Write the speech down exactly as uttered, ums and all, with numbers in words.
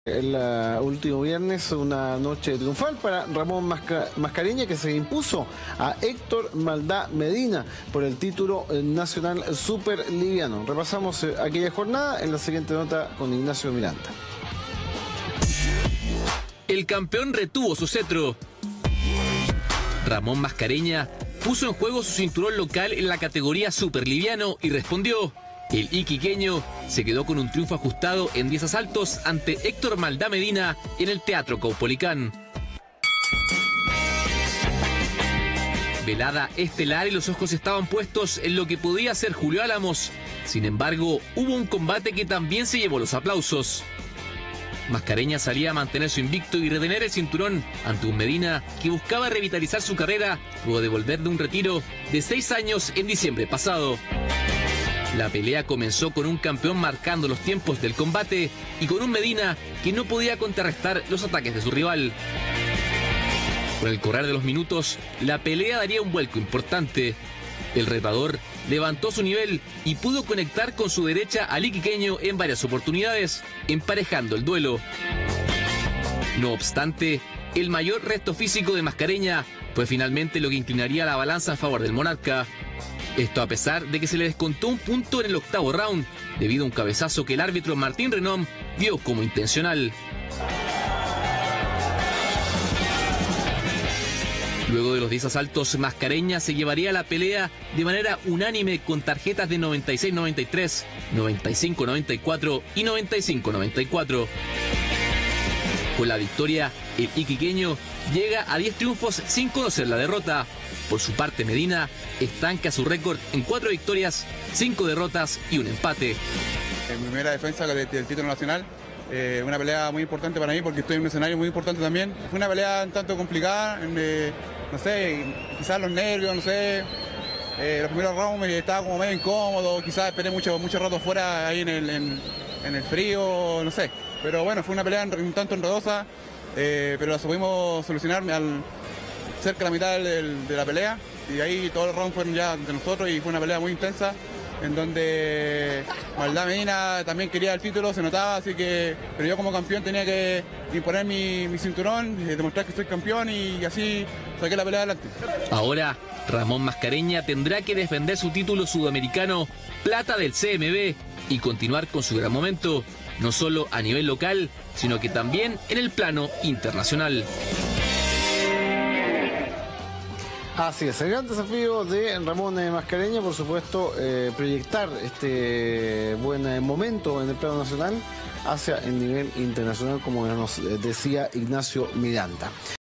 El uh, último viernes, una noche triunfal para Ramón Masca Mascareña, que se impuso a Héctor Maldá Medina por el título nacional superliviano. Repasamos eh, aquella jornada en la siguiente nota con Ignacio Miranda. El campeón retuvo su cetro. Ramón Mascareña puso en juego su cinturón local en la categoría superliviano y respondió. El iquiqueño se quedó con un triunfo ajustado en diez asaltos ante Héctor Maldá Medina en el Teatro Caupolicán. Velada estelar y los ojos estaban puestos en lo que podía ser Julio Álamos. Sin embargo, hubo un combate que también se llevó los aplausos. Mascareña salía a mantener su invicto y retener el cinturón ante un Medina que buscaba revitalizar su carrera luego de volver de un retiro de seis años en diciembre pasado. La pelea comenzó con un campeón marcando los tiempos del combate y con un Medina que no podía contrarrestar los ataques de su rival. Con el correr de los minutos, la pelea daría un vuelco importante. El retador levantó su nivel y pudo conectar con su derecha al iquiqueño en varias oportunidades, emparejando el duelo. No obstante, el mayor resto físico de Mascareña fue finalmente lo que inclinaría la balanza a favor del monarca. Esto a pesar de que se le descontó un punto en el octavo round, debido a un cabezazo que el árbitro Martín Renom vio como intencional. Luego de los diez asaltos, Mascareña se llevaría la pelea de manera unánime con tarjetas de noventa y seis noventa y tres, noventa y cinco noventa y cuatro y noventa y cinco noventa y cuatro. Con la victoria, el iquiqueño llega a diez triunfos sin conocer la derrota. Por su parte, Medina estanca su récord en cuatro victorias, cinco derrotas y un empate. En mi primera defensa del, del título nacional, eh, una pelea muy importante para mí porque estoy en un escenario muy importante también. Fue una pelea un tanto complicada, eh, no sé, quizás los nervios, no sé. Eh, los primeros rounds estaba como medio incómodo, quizás esperé mucho, mucho rato fuera ahí en el, en, en el frío, no sé. Pero bueno, fue una pelea un tanto enredosa, eh, pero la supimos solucionar al cerca de la mitad del, de la pelea, y ahí todos los rounds fueron ya de nosotros y fue una pelea muy intensa en donde Maldá Medina también quería el título, se notaba, así que pero yo como campeón tenía que imponer mi, mi cinturón, eh, demostrar que soy campeón y así saqué la pelea adelante. Ahora Ramón Mascareña tendrá que defender su título sudamericano plata del C M B y continuar con su gran momento, no solo a nivel local, sino que también en el plano internacional. Así es, el gran desafío de Ramón Mascareña, por supuesto, eh, proyectar este buen eh, momento en el plano nacional hacia el nivel internacional, como nos decía Ignacio Miranda.